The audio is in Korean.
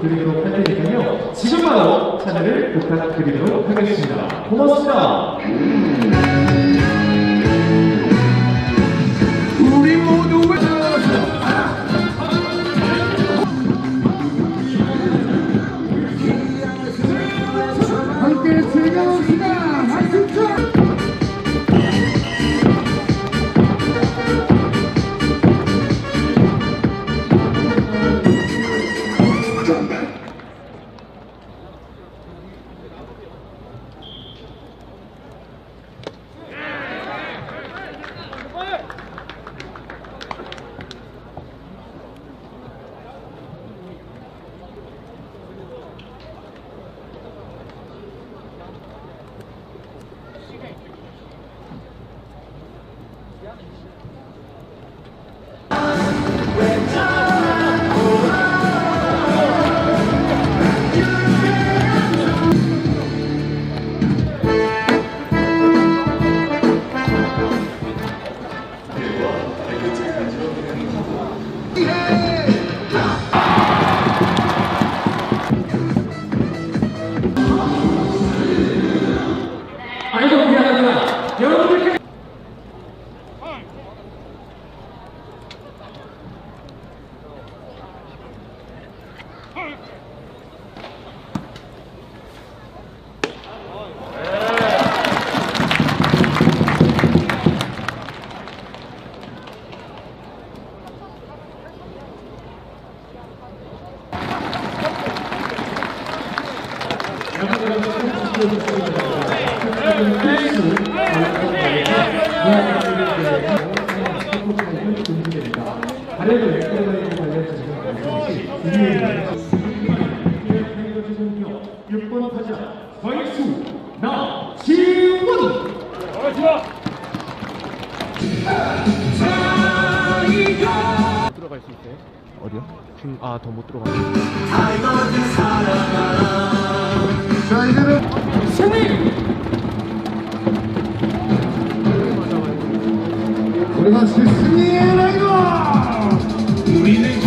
드리도록 할 테니까요. 지금 바로 참여를 부탁드리도록 하겠습니다. 고맙습니다. 우리 모두 함께 즐겨봅시다. 박수 쳐. 아이고 미안합니다. 여러분들께 가래도 액션에 관련 지금 말씀이시 6번 타자 서익수 나지원 들어갈 수 있어요? 어디요? 지금 더 못 들어가. 자 이제는 승리! 우리가 승리의 라이더 우리는